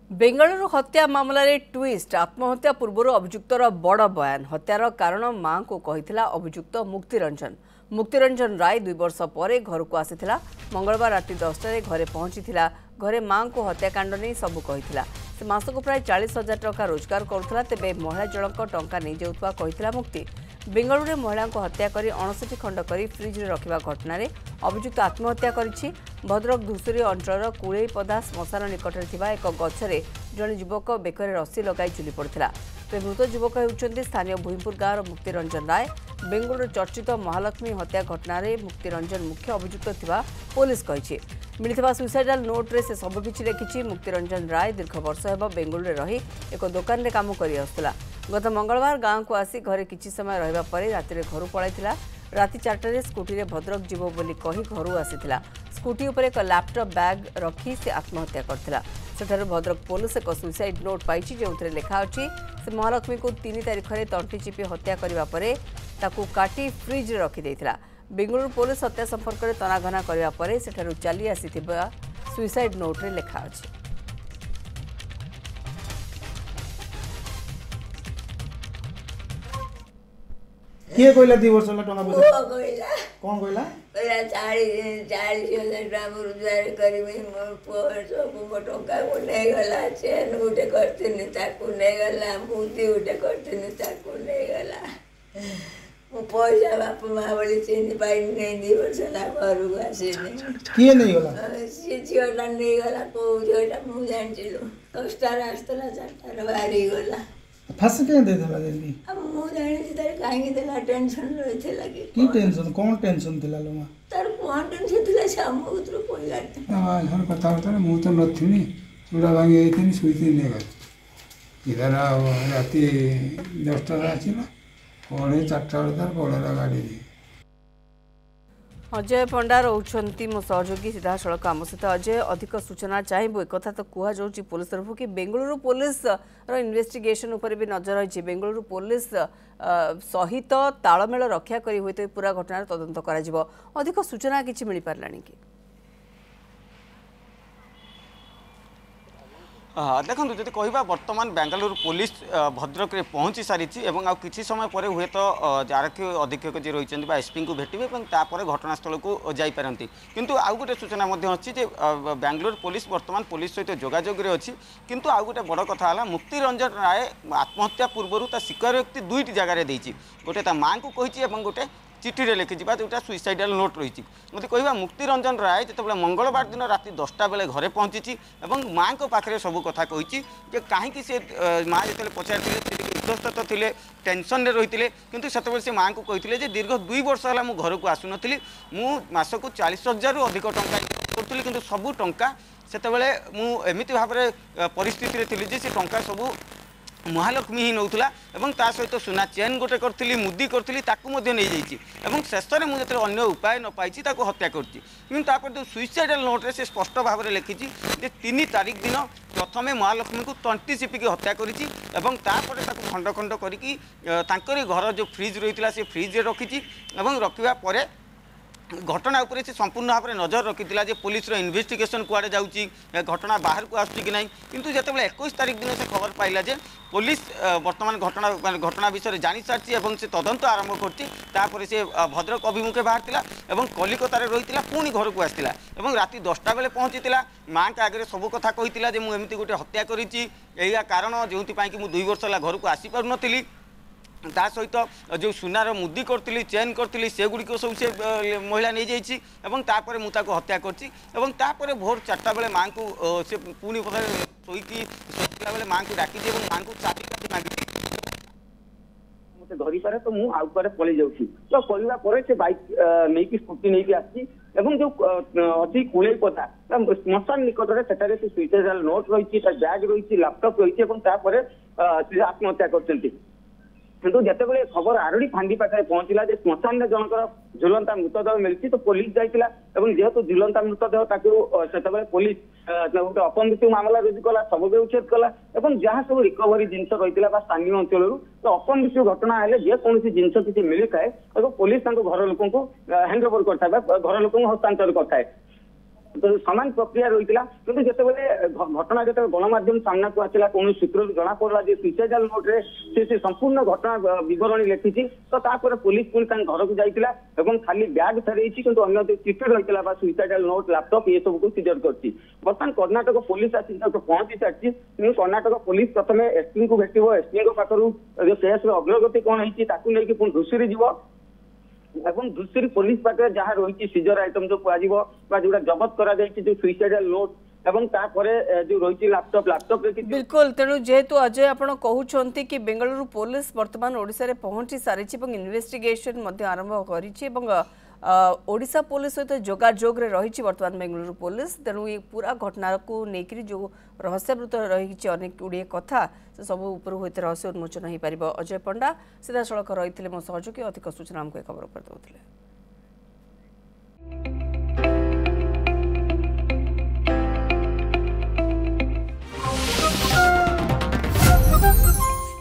बेंगलुरु हत्या मामला रे ट्विस्ट आत्महत्या पूर्व अभियुक्तर बड़ बयान हत्यार कारण मां को कहिथिला अभियुक्त मुक्तिरंजन राय 2 वर्ष पर घर को आसीथिला मंगलवार राति 10 घरे पहुंचीथिला घरे मां को हत्याकांड नहीं सबू कहिथिला से मासक प्राय 40,000 टका रोजगार करुथिला तेबे महिला जनक टंका नहीं जाउथवा कहिथिला मुक्ति बेंगलुरु में महिला को हत्या करी 59 खंड करी फ्रिज रे रखिबा घटना रे अभियुक्त आत्महत्या करिछि भद्रक धूसुरी अंचल कुळेईपदा श्मशान निकट में एक गछरे जड़े युवक बेकरे रस्सी लगाई झुली पड़ता तेज मृत युवक होती स्थानीय भूईपुर गाँव मुक्तिरंजन राय बेंगलुरु चर्चित महालक्ष्मी हत्या घटना मुक्तिरंजन मुख्य अभियुक्त थिबा पुलिस कही मिलता सुइसाइडाल नोट्रे से सबकिछि लिखिछि मुक्तिरंजन राय दीर्घ वर्ष हेब बेंगलुरु रही एक दुकान में काम कर आसुला गत मंगलवार गाँव को आसी घरे किछि समय रहिबा परे राति घर पळाइथिला राति 4टारे स्कूटी रे भद्रक जीव बोली कही घर आसीथिला स्कूटी उपर एक लैपटॉप बैग रखी से आत्महत्या करथिला सेठारु भद्रक पुलिस एक सुइसाइड नोट पाइछि जेउथरे लेखा अछि से महालक्ष्मी को 3 तारिख रे तंटी चिपी हत्या करिबा परे ताकू काटी फ्रिज रे रखी देथिला बेंगलुरु पुलिस हत्या संपर्क में तनाघना करिबा परे सेठारु चली आसीथिबा सुइसाइड नोट रे लेखा अछि किए कहला 2 वर्ष ला टका पैसा कहला कौन कहला कहला 40,000 टका रोजगार करबे मोर पुअर सब मो टका को नै गला चेन उठे करथिन ताकू नै गला मुदी उठे करथिन ताकू नै गला मो पैसा बाप मां बोली चेन पाइ नै 2 वर्ष ला घर को आसीने किए नै गला से झियोटा नै गला को झियोटा मु जानथिलो 10टा रास्ता 4टा बाहरी गला फस के दे देला जल्दी अब मु जानि तार काहे देला टेंशन रहिथे लागे की टेंशन कौन टेंशन थिला लोमा तार कौन टेंशन थिला शाम उतर पहिला हां घर कथा होता मु तो नथिनी चूड़ा भांगी आइथिनी सुइती नै गल इधर राति 10टा आछिला पड़े 4टा तार पड़ेला गाड़ी अजय पंडा रोचंती मो सहयोगी सीधा सड़क आम सहित अजय अधिक सूचना चाहिए एक कथा तो कह जाऊँगी पुलिस तरफ कि बेंगलुरु पुलिस इन्वेस्टिगेशन उपर भी नजर रही बेंगलुरु पुलिस सहित तालमेल रक्षा करी होते पूरा घटनार तदंत करा अधिक सूचना किछि मिल पारलानी कि देखो जब कह बर्तमान बेंगलुरु पुलिस भद्रक रे पहुँची सारी आ किसी समय पर हुए तो आरक्षी अधीक्षक जी रही एसपी को भेटे और घटनास्थल को जापारती किंतु आउ गोटे सूचना अच्छी बेंगलुरु पुलिस बर्तमान पुलिस सहित जोगाजोग अच्छी किंतु आउ गोटे बड़ कथा है मुक्तिरंजन राय आत्महत्या पूर्व स्वीकारोक्ति 2टी जगार देती गोटे ता माँ को कही गोटे चिठी रे लिखी जोटा सुइसाइडाल नोट रही मत कह मुक्तिरंजन राय जो मंगलवार दिन राति 10टा बेले घरे पहुँची माँ को पाखे सब कथा कही कहीं से माँ जो पचार इतस्तत थे टेंशन रे रही किंतु से माँ को कही दीर्घ 2 वर्ष है मुझे घर को आसुनी मसक 40,000 रु अधिक टंका करी कि सबू टंका से एमती भाव परिस्थिति थी से टंका सबू महालक्ष्मी ही नौला ता सहित सुना चेन गोटे करी मुदी करी नहीं शेष में मुझे अन्य उपाय न पाई हत्या कर जो सुइसाइडाल नोट्रे से स्पष्ट भाव में लिखी 3 तारिख दिन प्रथम महालक्ष्मी को तंटी चिपिकी हत्या करी खंड खंड करी घर जो फ्रिज रही से फ्रिज रखी रखा घटना उपरे से संपूर्ण भाव में नजर रखी पुलिस इन्वेस्टिगेशन कुआडे जाउची घटना बाहर को आसुची कि नहीं किंतु जितेबाला 21 तारिख दिन से खबर पाइला जे पुलिस वर्तमान घटना विषय जानी सारी से तदंत आरंभ कर से भद्रक अभिमुखे बाहर कलिकतार रही पुणी घर को आसाला राति 10टा बेले पहुँची माँ के आगे सब कथा कही मुझे गोटे हत्या करी कारण जो कि 2 वर्ष है घर को आसीपार नी ता सहित जो सुनार मुदी करी चेन करी से गुड़िक सब से महिला नहीं जापर मुझे हत्या कर भोर 4टा बेले माँ को से पुणी शोईकी बेले माँ को डाकी माँ को चाबी काटी मांगी मत धरी पारे तो मुझे आउ पारे पलि जाऊँगी तो कहला से बैक नहीं स्कूटी नहीं आसी जो अच्छी कुलेपदा श्मशान निकट में से सुइसाइडाल नोट रही बैग रही लैपटॉप रही आत्महत्या कर किंतु जितेबाला खबर आरड़ी फांडी पाखे पहुंचला श्मशान में जनकर झुलंता मृतदेह मिलती तो पुलिस जाइला जेहेतु झुलंता मृतदेह पुलिस गोटे अपमृत्यु मामला रुजु कला शव उच्छेद कला जहाँ सब रिकवरी जिन रही स्थानीय अंचल तो अपमृत्यु घटना है जेकोसी जिन किसी मिली थाए पुलिस घर लोक हैंड ओवर करता घर लोक हस्तांतर करता है समान प्रक्रिया रही कि घटना जो गणमाध्यम सामना को आसला कौन सूत्र जना पड़ा सुइसाइडाल नोट्रे से संपूर्ण घटना बरणी लिखी तो तापर पुलिस पुणी घर को जाइला खाली बैग थरी अन्य चिठी रही सुइसाइडाल नोट लैपटॉप ये सब को सीजर कर बर्तमान कर्णाटक पुलिस आसी पहुंची सारी कर्णाटक पुलिस प्रथम एसपी को भेट एसपी पाखु केस अग्रगति कौन होती पुणी घुषुरी जीव एवं दूसरी पुलिस पाखे जहाँ रही सीजर आइटम जो कह जो जबत करा जो सुइसाइडाल नोट एवं तापरे जो रही लैपटॉप बिल्कुल तेणु जेहेतु अजय आपण कहते कि बेंगलुरु पुलिस वर्तमान ओडिशा रे पहुंची सारी इन्वेस्टिगेशन आरंभ कर ओडिशा पुलिस सहित जोगाजोग रही वर्तमान बेंगलुरु पुलिस तेणु ये पूरा घटना को लेकर जो रहस्यावृत रही अनेक गुड़िए कथा से सब ऊपर होते रहस्य उन्मोचन हो पार। अजय पंडा सीधा सड़क रही मो सहयोगी अधिक सूचना आमको खबर पर देते।